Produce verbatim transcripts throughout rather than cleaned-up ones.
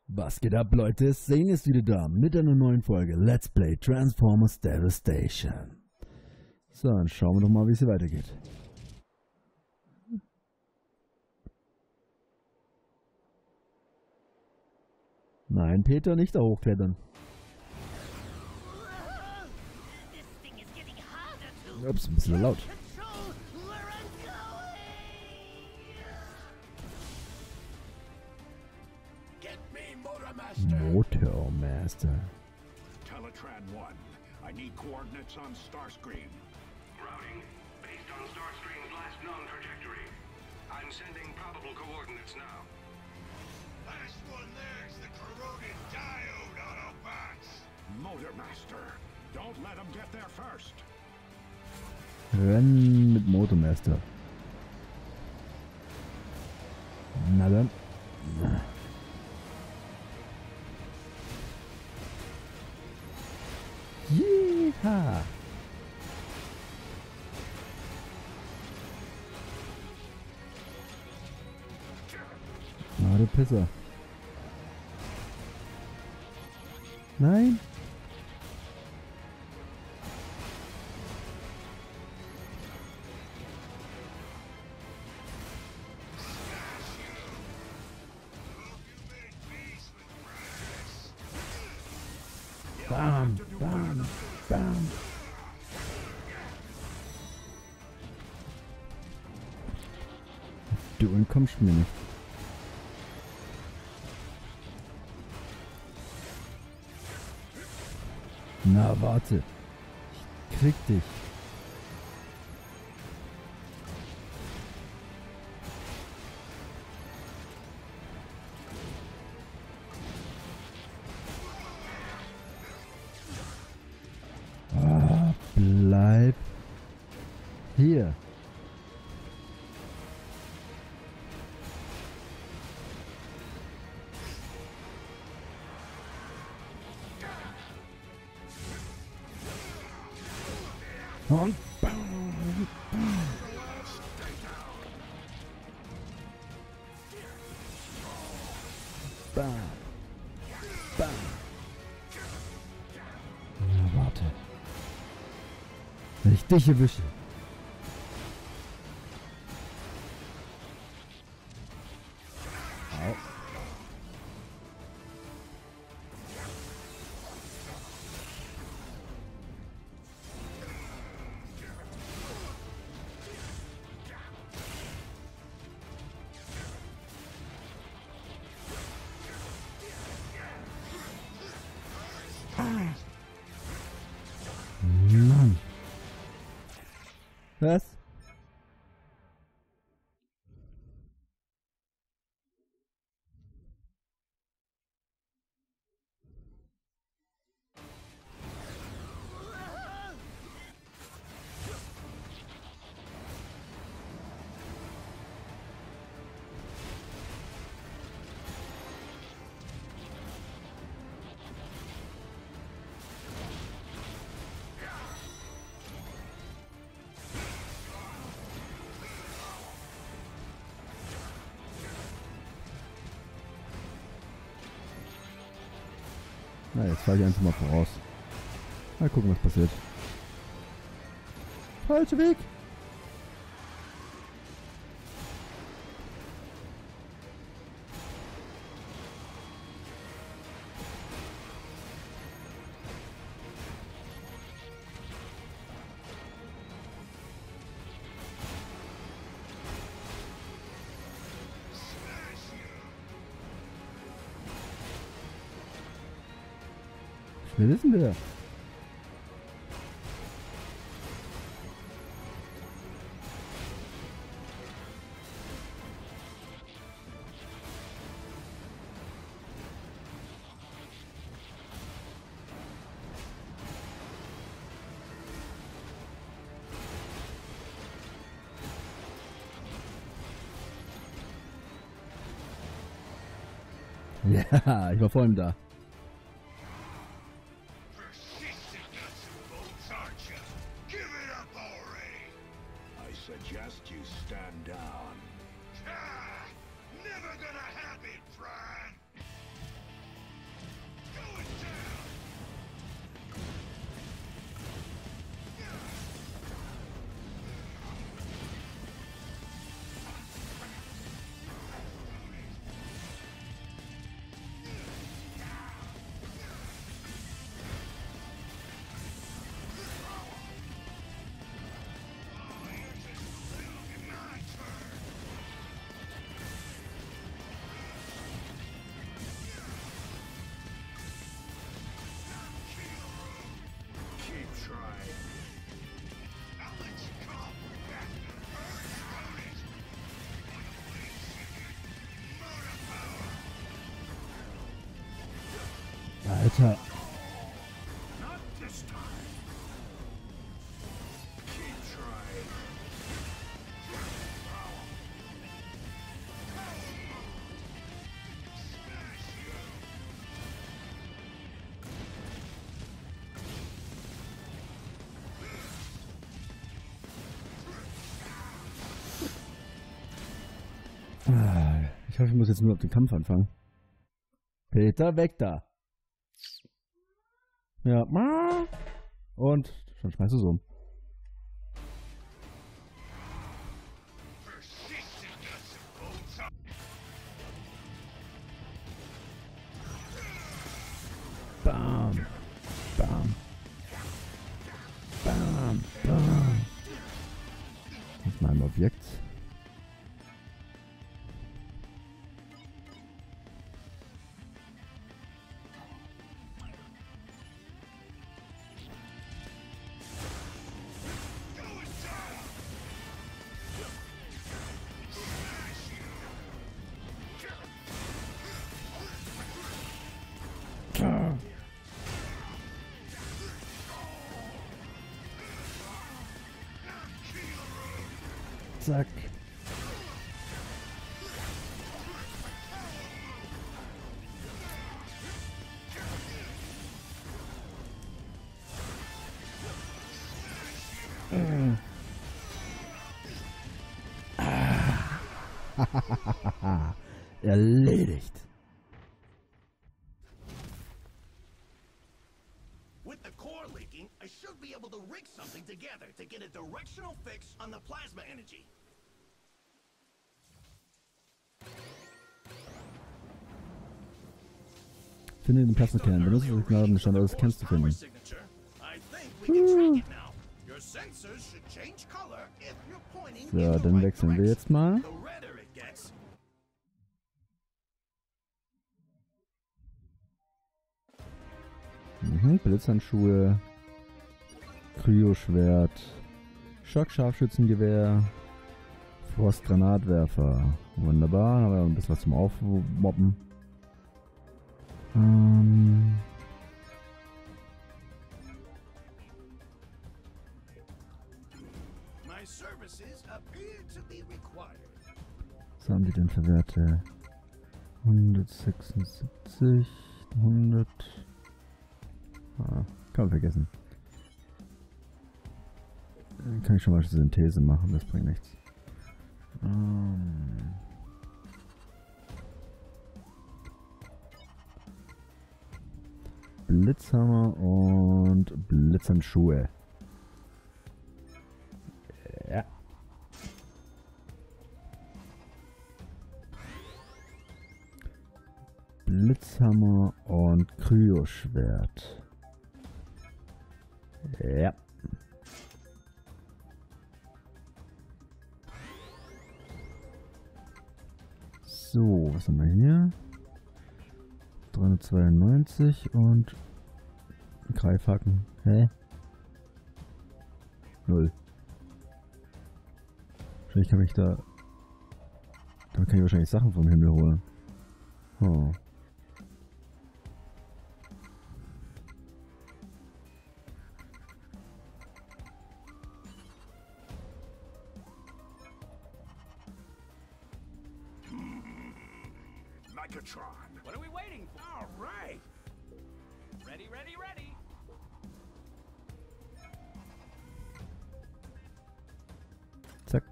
Was geht ab, Leute? Zane ist wieder da mit einer neuen Folge Let's Play Transformers Devastation. So, dann schauen wir doch mal, wie es hier weitergeht. Nein, Peter, nicht da hochklettern. Ups, ein bisschen laut. Motormaster. Teletran one. I need coordinates on Starscream. Routing based on Starscream's last known trajectory. I'm sending probable coordinates now. Last one there's the corroded diode Autobots. Motormaster. Don't let him get there first. Rennen mit Motormaster. Na dann. Jeha! Na, du Pisser. Nein? Bam, bam, bam. Du entkommst mir nicht. Na, warte. Ich krieg dich. Bleib hier. Und bam, bam. Bam. Bam. Na, warte. Wenn ich dich erwische. Au. Mann. Was? Na, jetzt fahre ich einfach mal voraus. Mal gucken, was passiert. Falscher Weg! Wer ist denn der? Ja, ich war vorhin da. Suggest you stand down. Ah, never gonna happen, Prime. Alter. Not this time. Keep trying. Ah, ich hoffe, ich muss jetzt nur auf den Kampf anfangen. Peter, weg da. Ja. Und schon schmeißt du es um. Bam. Bam. Bam. Bam. Auf meinem Objekt. Zack. Mm. Ah. Erledigt. With the core leaking, I should be able to rig something together to get a directional fix on the plasma energy. Finde den Plasmakern. Benutze das Signal, um den Standort des Kerns zu finden. So, dann wechseln wir jetzt mal. Mhm, Blitzhandschuhe, Kryoschwert, Schock-Scharfschützengewehr, Frostgranatwerfer. Wunderbar, haben wir ein bisschen was zum Aufmoppen. Ähm Was haben die denn für Werte? hundertsechsundsiebzig, hundert... Ah, kann man vergessen. Dann kann ich schon mal Synthese machen, das bringt nichts. Ähm Blitzhammer und Blitzhandschuhe. Ja. Blitzhammer und Kryoschwert. Ja. So, was haben wir hier? dreihundertzweiundneunzig und Greifhaken. Hä? Null. Wahrscheinlich kann ich da... Da kann ich wahrscheinlich Sachen vom Himmel holen. Oh. Megatron. What are we waiting for? All right. Ready, ready, ready. Zack.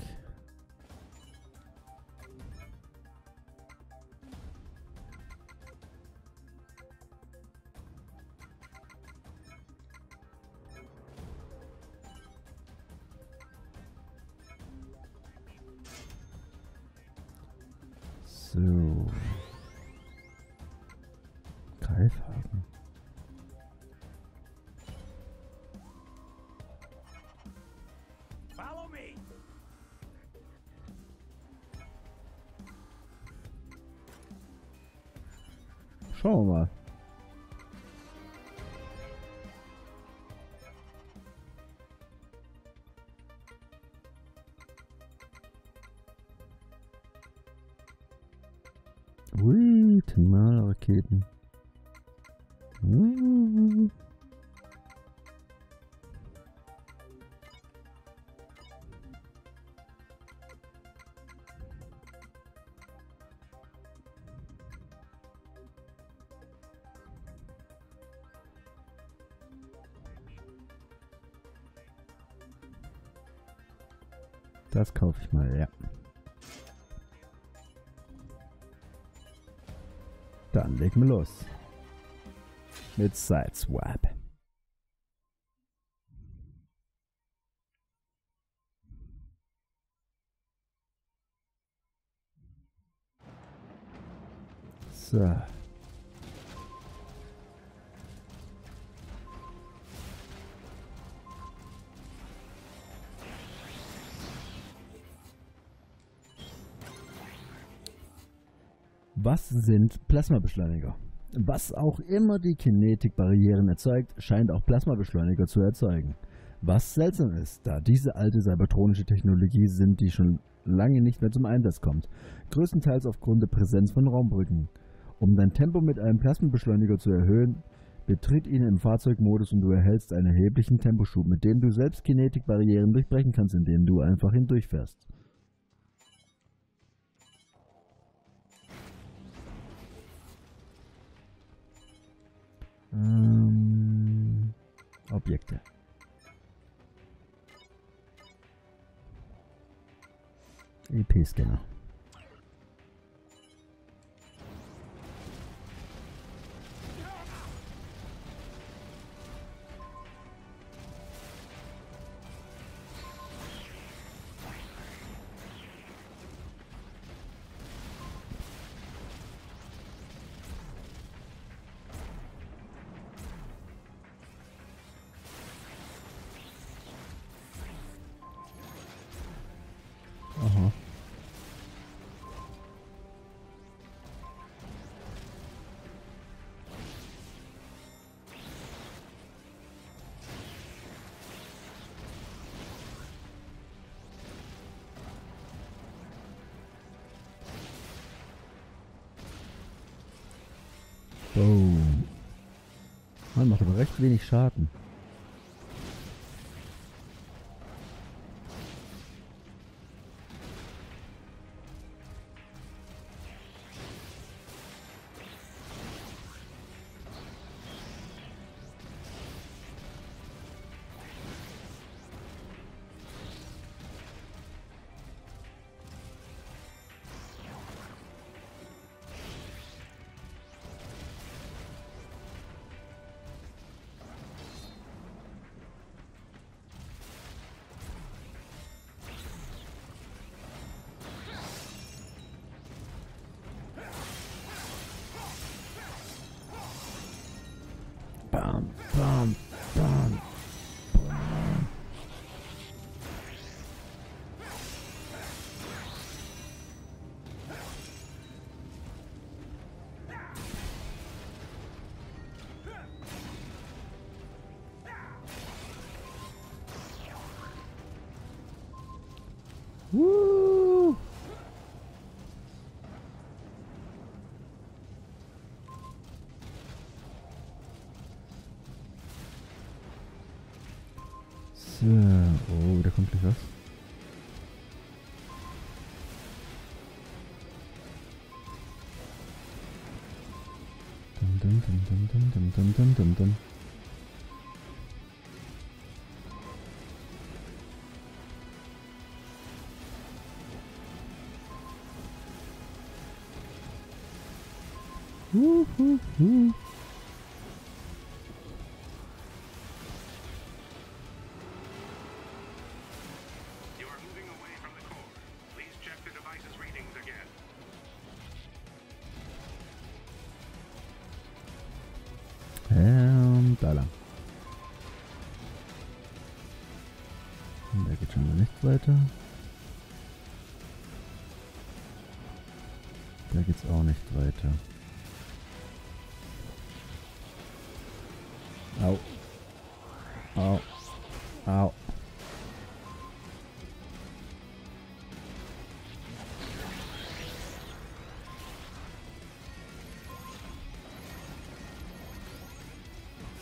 So. Greifhaken. Follow me. Schauen wir mal. Ui, Thermalraketen. Uh. Das kaufe ich mal, ja. Dann legen wir los. Mit Sideswipe. So. Was sind Plasmabeschleuniger? Was auch immer die Kinetikbarrieren erzeugt, scheint auch Plasmabeschleuniger zu erzeugen. Was seltsam ist, da diese alte cybertronische Technologie sind, die schon lange nicht mehr zum Einsatz kommt. Größtenteils aufgrund der Präsenz von Raumbrücken. Um dein Tempo mit einem Plasmabeschleuniger zu erhöhen, betritt ihn im Fahrzeugmodus und du erhältst einen erheblichen Temposchub, mit dem du selbst Kinetikbarrieren durchbrechen kannst, indem du einfach hindurchfährst. Ähm, Objekte. E P-Scanner. Aha. Boom. Man macht aber recht wenig Schaden. Bam, bam, bam, bam. Woo! So, oh, da kommt gleich was. Dum, dum, dum, dum, dum, dum, dum, dum, dum. Woo, woo, woo. You are moving away from the core. Please check the device's readings again. Ähm, da lang. Und da geht schon mal nichts weiter. Da geht's auch nicht weiter. Au. Au. Au.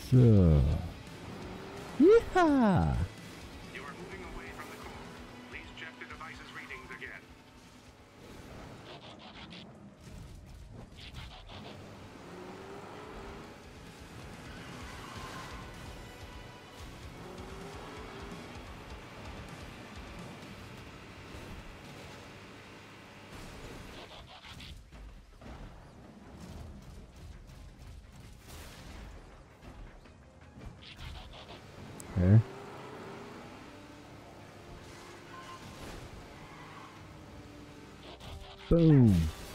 So. Ja. You are moving away from the core. Please check the device's readings again. Okay. Boom.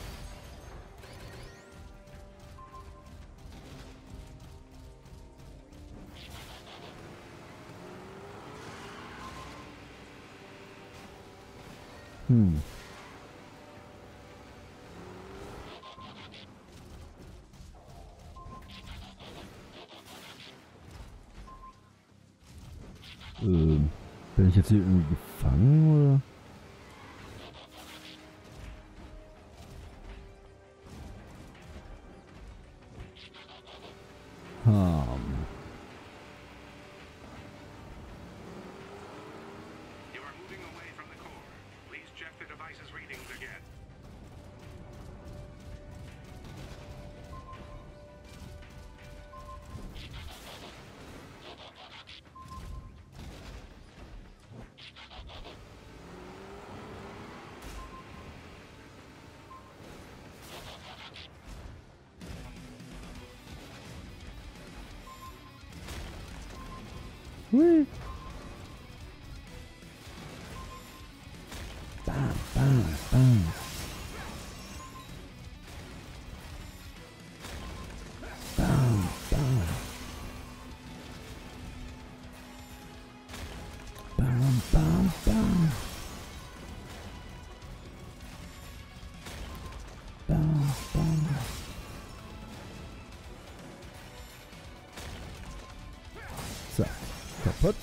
Hm. Ähm, bin ich jetzt hier irgendwie gefangen, oder? Hm. You are moving away from the core. Please check the device's readings again. Hui. Bam, bam, bam. Bam, bam. Bam, bam, bam. Bam, bam. So, kaputt.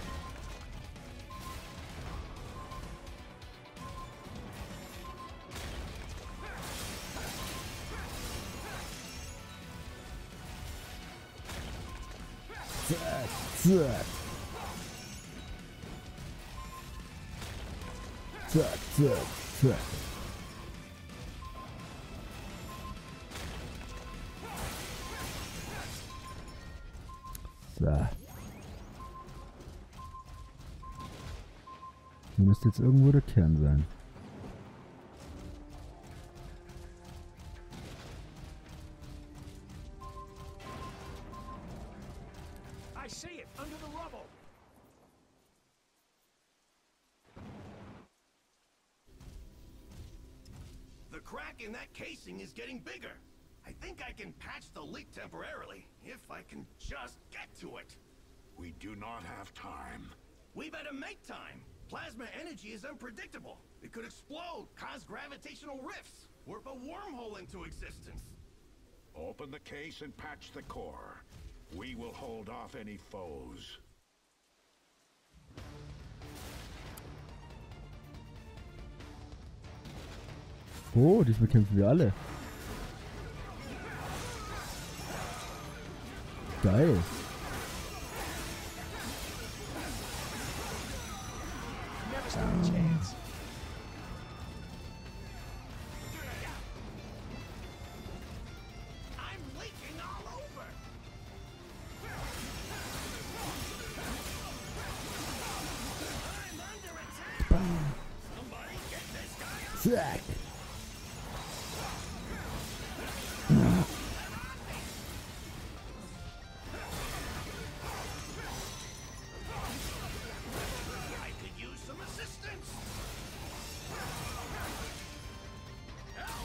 Zack, zack. Zack, zack, zack. So. Hier müsste jetzt irgendwo der Kern sein. I see it under the rubble. The crack in that casing is getting bigger. I think I can patch the leak temporarily, if I can just get to it. We do not have time. We better make time. Plasma energy is unpredictable. It could explode, cause gravitational rifts, warp a wormhole into existence. Open the case and patch the core. We will hold off any foes. Oh, diesmal kämpfen wir alle. Geil. Never stand a chance. I'm leaking all over. I'm under attack. Somebody get this guy up. Zack. I could use some assistance. Help!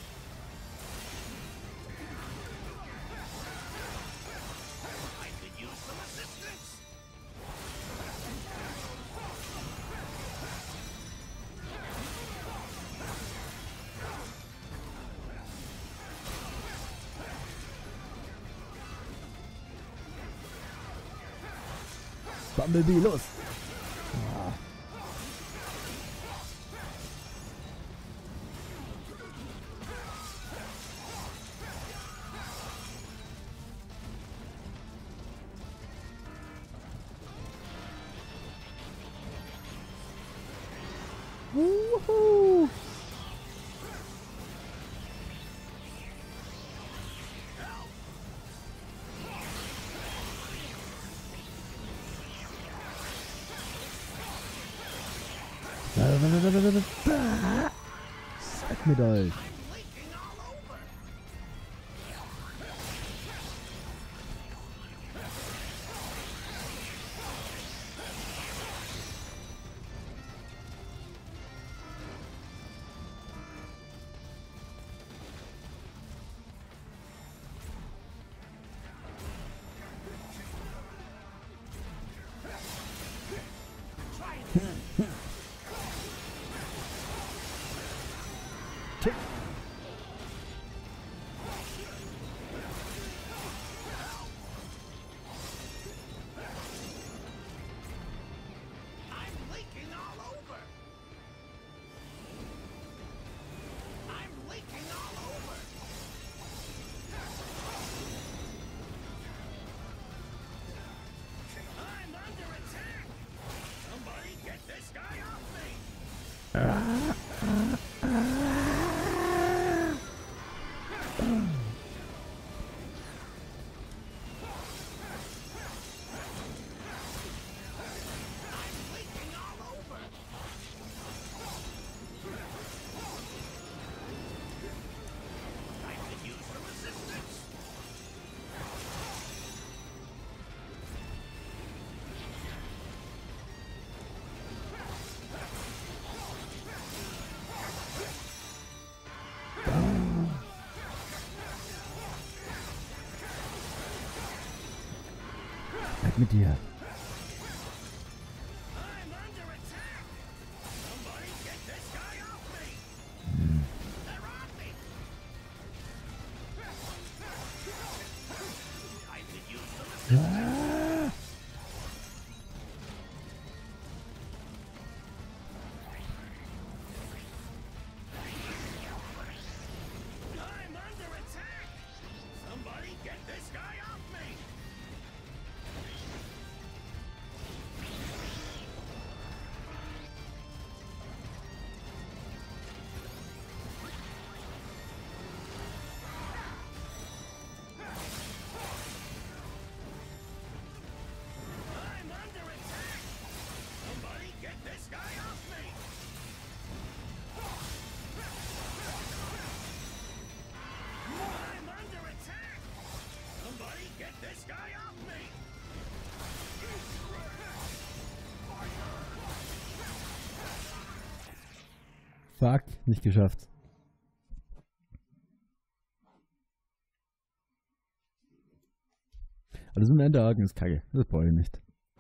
I could use some assistance. Bumblebee, los. Wuhu! Seid mit euch. Weg mit dir. Hm. Ah. Fuck, nicht geschafft. Also im Enderhaken ist kacke. Das brauche ich nicht.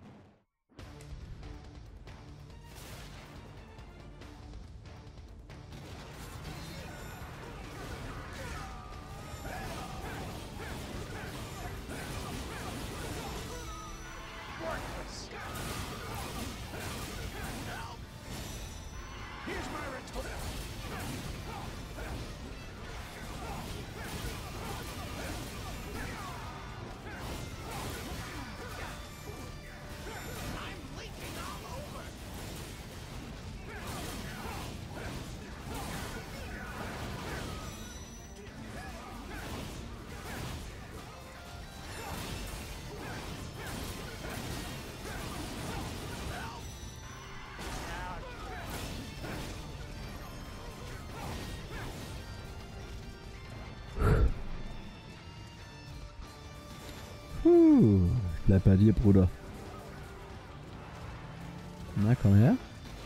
Puh, ich bleib bei dir, Bruder. Na, komm her.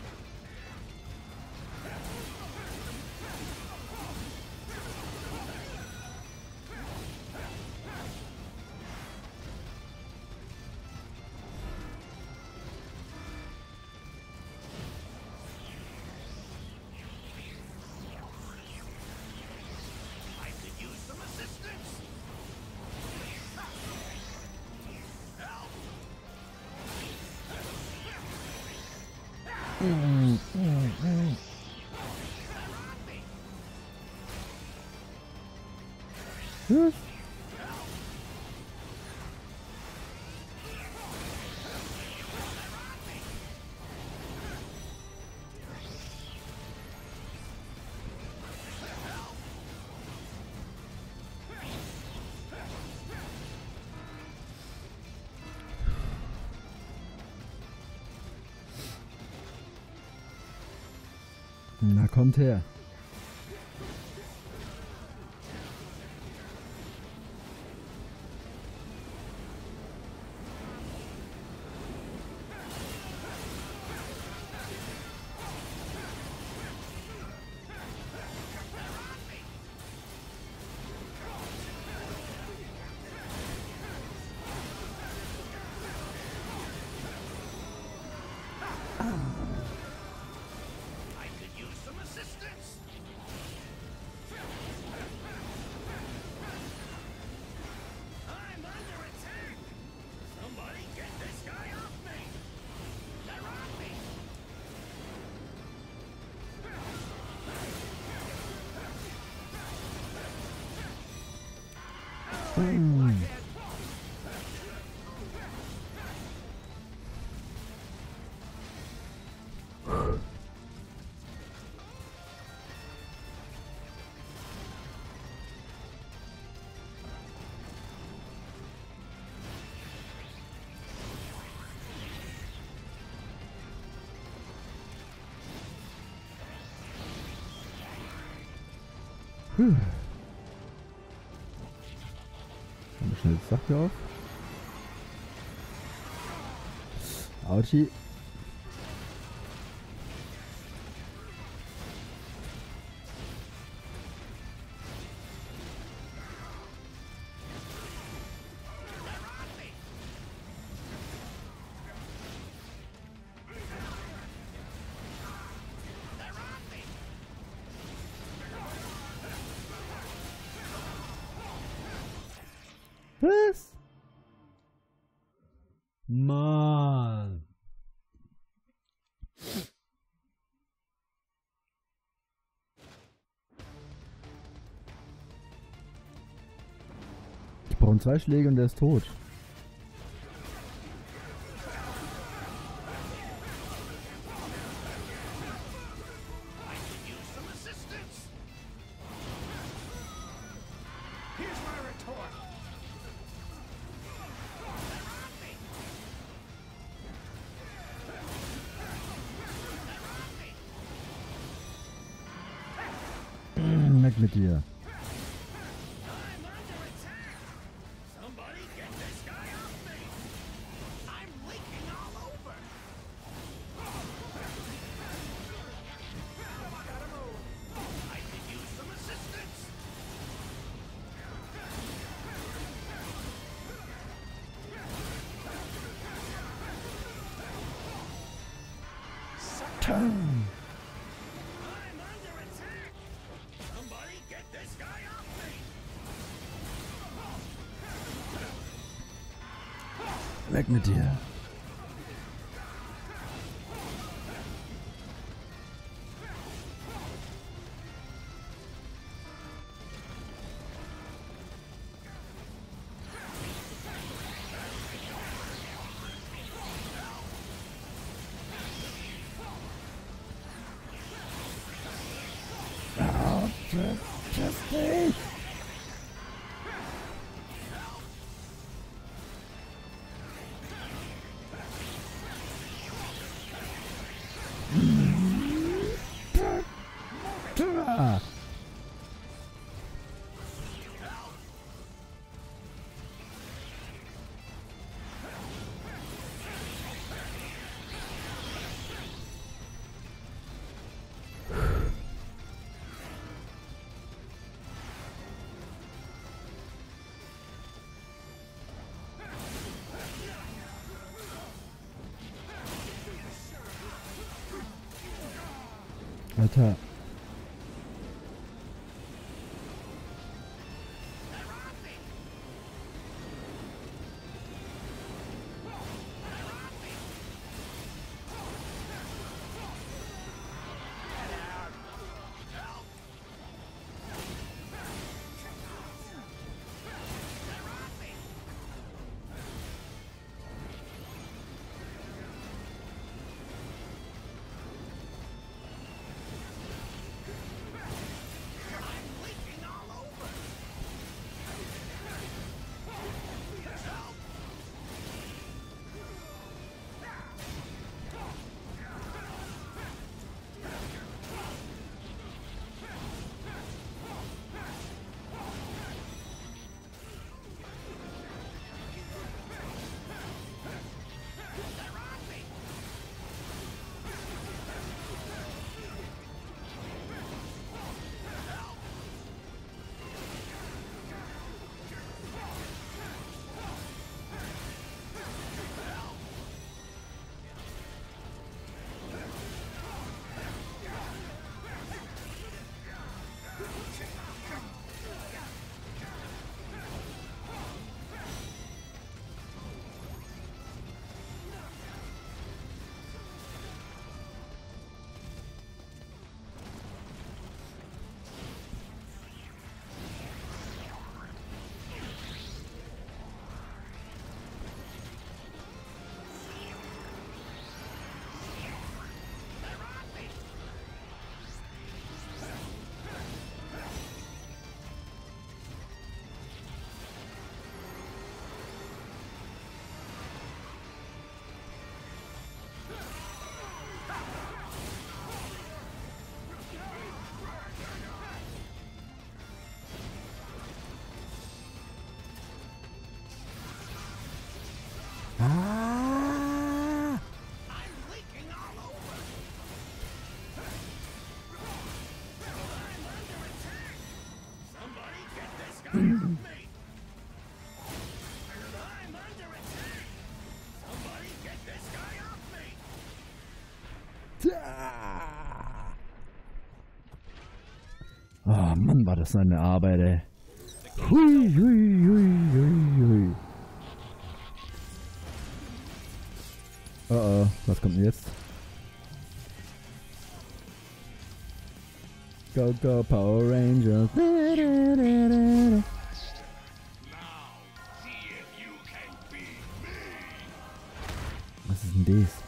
Mm, mm, mm. Hm? Na, kommt her. I could use some assistance. I'm under attack. Somebody get this guy off me. They're on me. Hm. Puh. Dann schnell das Dach hier auf. Autschi. Was? Mann. Ich brauche zwei Schläge und der ist tot. I could use some assistance. Here's my retort. Weg mit dir. I'm under attack. Somebody get this guy off me. I'm leaking all over. Gotta move. I could use some assistance. Tum. I'm under attack. Somebody get this guy off me. Weg mit dir. Ah, tschüss, tschüss dich. Ah. Alter. Oh Mann, war das eine Arbeit, ey. Hui, hui, hui, hui, hui. Oh oh, was kommt denn jetzt? Go, go, Power Rangers. Da, da, da, da, da. Was ist denn das?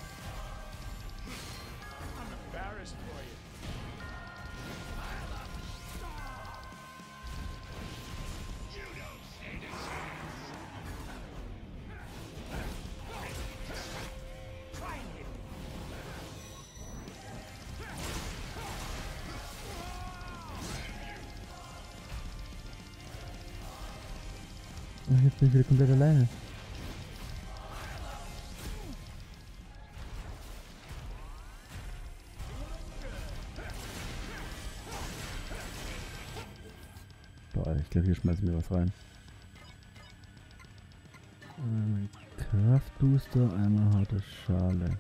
Ach, jetzt bin ich wieder komplett alleine. Boah, ich glaube, hier schmeißen wir was rein. Einmal Kraftbooster, einmal harte Schale.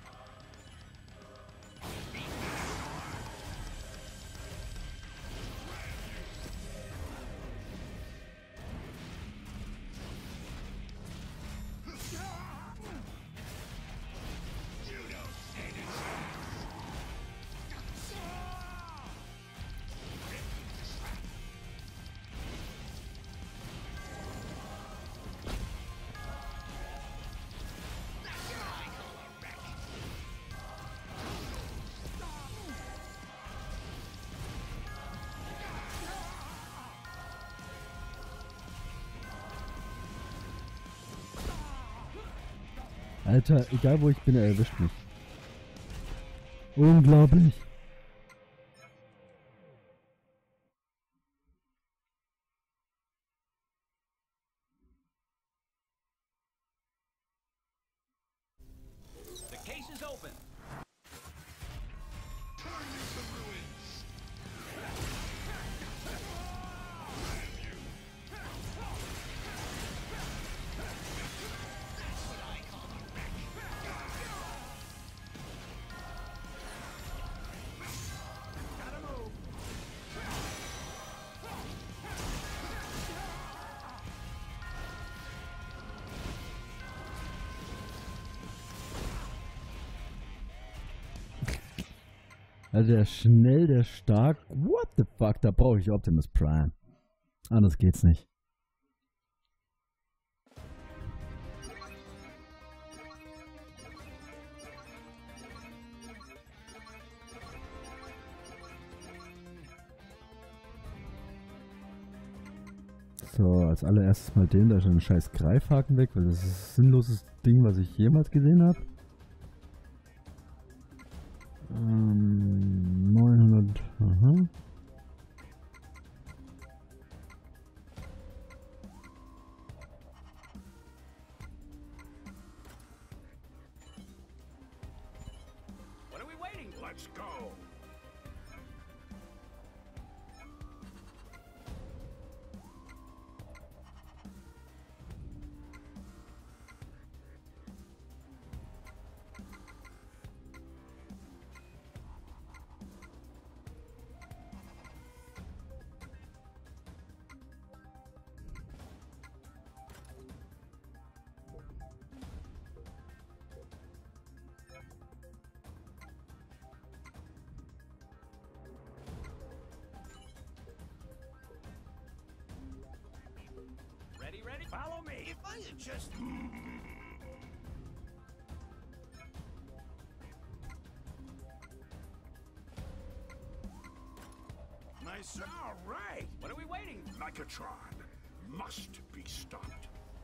Alter, egal wo ich bin, er erwischt mich. Unglaublich. The case is open. Also der ist schnell, der ist stark. What the fuck, da brauche ich Optimus Prime. Anders geht's nicht. So, als allererstes mal den, da ist schon ein scheiß Greifhaken weg, weil das ist ein sinnloses Ding, was ich jemals gesehen habe. Ähm, neunhundert, aha. What are we waiting for? Let's go. Ready, ready? Follow me. If I had just... Nice. All right. What are we waiting for? Megatron must be stopped.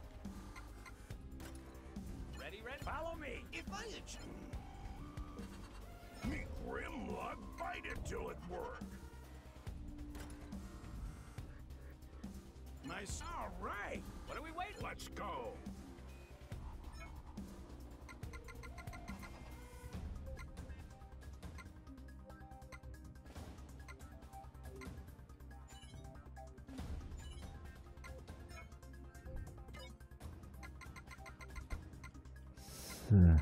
Ready, ready? Follow me. If I had just... Me Grimlock, fight it till it work. Nice. All right. What are we waiting for? Let's go. So.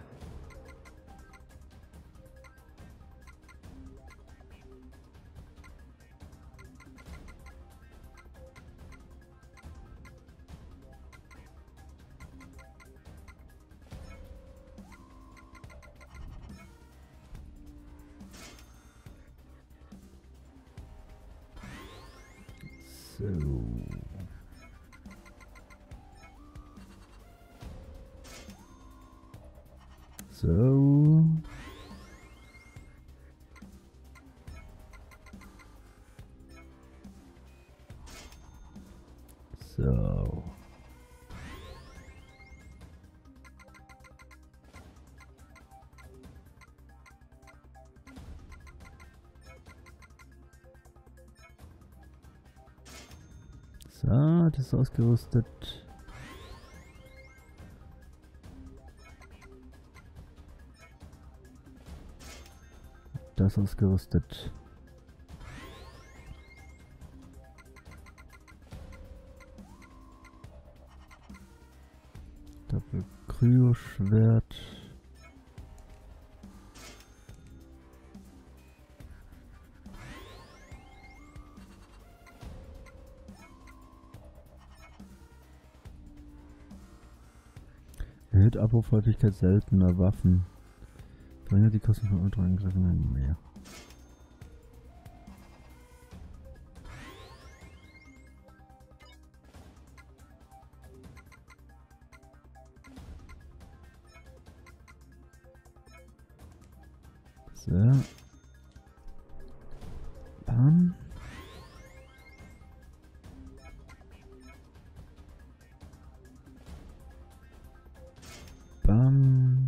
So. So. So. So, das ist ausgerüstet. Das ausgerüstet. Doppel Kryo-Schwert. Erhöht Abrufhäufigkeit seltener Waffen. Verringert die Kosten von Ultraangriffen mehr. So. Bam. Bam.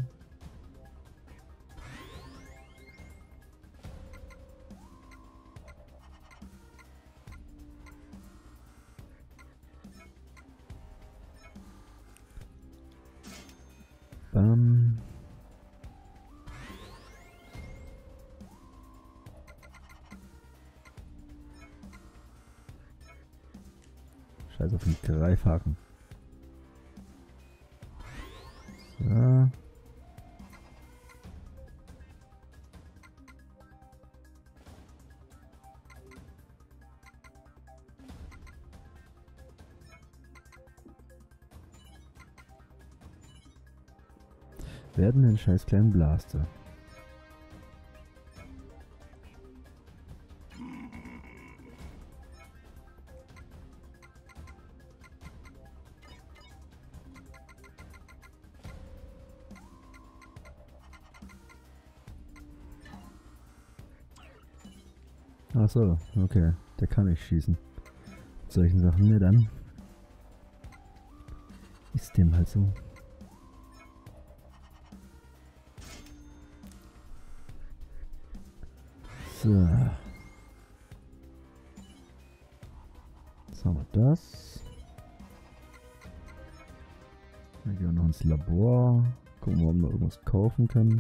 Bam. Scheiß auf den Greifhaken. So. Werden den scheiß kleinen Blaster. Ach so, okay. Der kann nicht schießen. Mit solchen Sachen, ne, dann ist dem halt so. So. Jetzt haben wir das. Dann gehen wir noch ins Labor. Gucken wir, ob wir irgendwas kaufen können.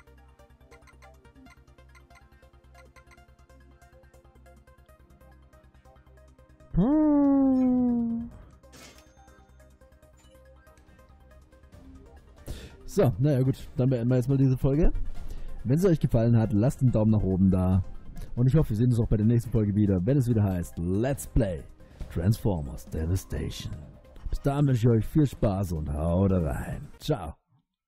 So, naja gut, dann beenden wir jetzt mal diese Folge. Wenn es euch gefallen hat, lasst einen Daumen nach oben da. Und ich hoffe, wir sehen uns auch bei der nächsten Folge wieder, wenn es wieder heißt Let's Play Transformers Devastation. Bis dahin wünsche ich euch viel Spaß und haut rein. Ciao.